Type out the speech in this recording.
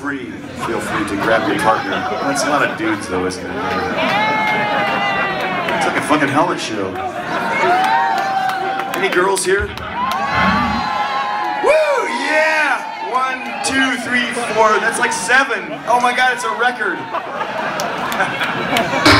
free. Feel free to grab your partner. That's a lot of dudes though, isn't it? It's like a fucking helmet show. Any girls here? Woo! Yeah! 1, 2, 3, 4. That's like 7. Oh my god, it's a record.